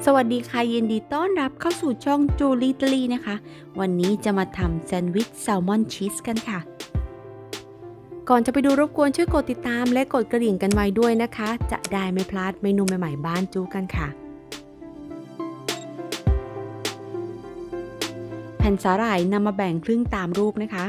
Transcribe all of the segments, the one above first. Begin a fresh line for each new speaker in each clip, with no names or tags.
สวัสดีค่ะยินดีต้อนรับเข้าสู่ช่องจูลีตลีนะคะวันนี้จะมาทำแซนด์วิชแซลมอนชีสกันค่ะก่อนจะไปดูรบกวนช่วยกดติดตามและกดกระดิ่งกันไว้ด้วยนะคะจะได้ไม่พลาดเมนูใหม่ๆบ้านจูกันค่ะแผ่นสาหร่ายนำมาแบ่งครึ่งตามรูปนะคะ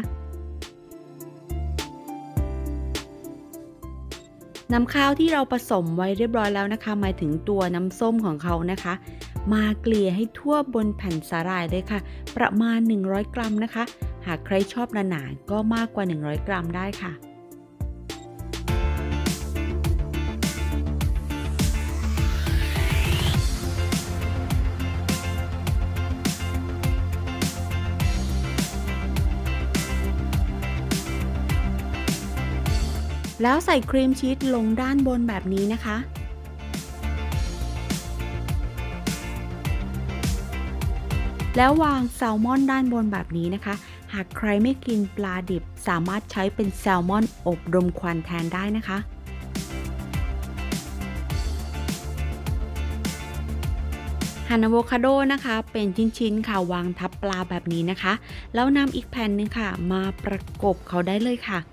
น้ำข้าวที่เราผสมไว้เรียบร้อยแล้วนะคะหมายถึงตัวน้ำส้มของเขานะคะมาเกลี่ยให้ทั่วบนแผ่นสาหร่ายเลยค่ะประมาณ100 กรัมนะคะหากใครชอบหนาๆก็มากกว่า100 กรัมได้ค่ะแล้วใส่ครีมชีสลงด้านบนแบบนี้นะคะแล้ววางแซลมอนด้านบนแบบนี้นะคะหากใครไม่กินปลาดิบสามารถใช้เป็นแซลมอนอบรมควันแทนได้นะคะหั่นอะโวคาโดนะคะเป็นชิ้นๆค่ะวางทับปลาแบบนี้นะคะแล้วนำอีกแผ่นหนึ่งค่ะมาประกบเขาได้เลยค่ะ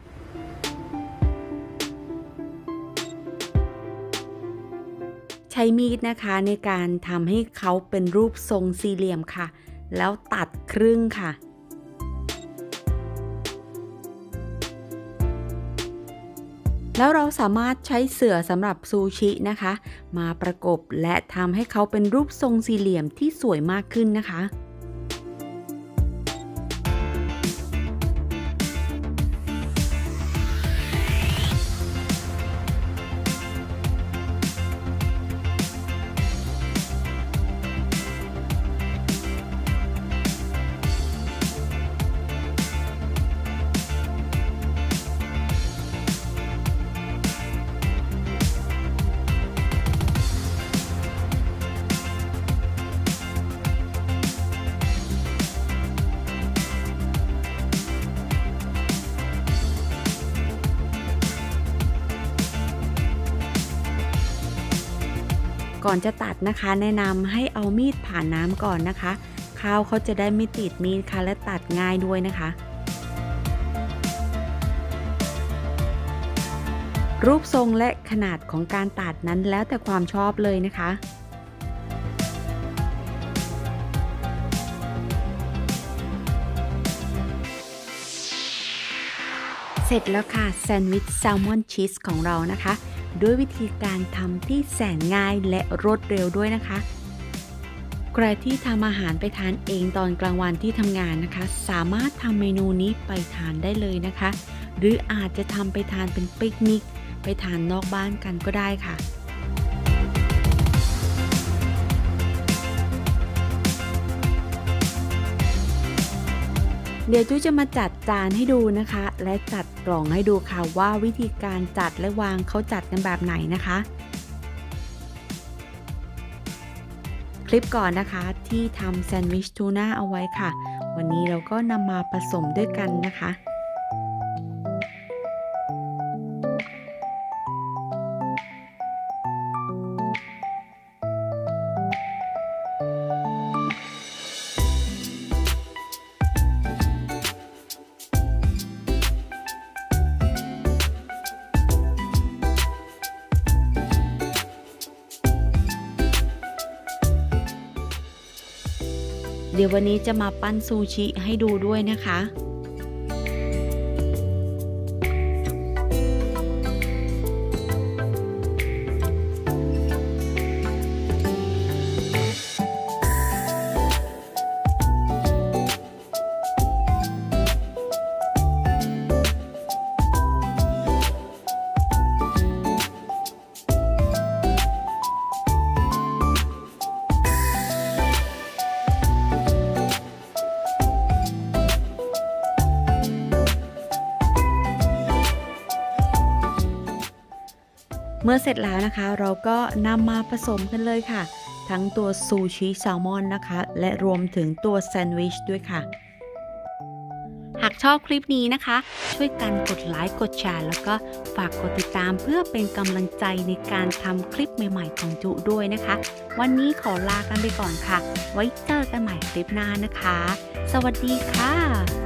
ใช้มีดนะคะในการทำให้เขาเป็นรูปทรงสี่เหลี่ยมค่ะแล้วตัดครึ่งค่ะแล้วเราสามารถใช้เสื่อสำหรับซูชินะคะมาประกบและทำให้เขาเป็นรูปทรงสี่เหลี่ยมที่สวยมากขึ้นนะคะ ก่อนจะตัดนะคะแนะนำให้เอามีดผ่านน้ำก่อนนะคะข้าวเขาจะได้ไม่ติดมีดค่ะและตัดง่ายด้วยนะคะรูปทรงและขนาดของการตัดนั้นแล้วแต่ความชอบเลยนะคะเสร็จแล้วค่ะแซนด์วิชแซลมอนชีสของเรานะคะด้วยวิธีการทำที่แสนง่ายและรวดเร็วด้วยนะคะใครที่ทำอาหารไปทานเองตอนกลางวันที่ทำงานนะคะสามารถทำเมนูนี้ไปทานได้เลยนะคะหรืออาจจะทำไปทานเป็นปิกนิกไปทานนอกบ้านกันก็ได้ค่ะเดี๋ยวจุ้ยจะมาจัดจานให้ดูนะคะและจัดกล่องให้ดูค่ะว่าวิธีการจัดและวางเขาจัดกันแบบไหนนะคะคลิปก่อนนะคะที่ทำแซนด์วิชทูน่าเอาไว้ค่ะวันนี้เราก็นำมาผสมด้วยกันนะคะ เดี๋ยววันนี้จะมาปั้นซูชิให้ดูด้วยนะคะเมื่อเสร็จแล้วนะคะเราก็นำมาผสมกันเลยค่ะทั้งตัวซูชิแซลมอนนะคะและรวมถึงตัวแซนด์วิชด้วยค่ะหากชอบคลิปนี้นะคะ ช่วยกันกดไลค์กดแชร์แล้วก็ฝากกดติดตามเพื่อเป็นกำลังใจในการทำคลิปใหม่ๆของจุด้วยนะคะ วันนี้ขอลากันไปก่อนค่ะ ไว้เจอกันใหม่คลิปหน้านะคะ สวัสดีค่ะ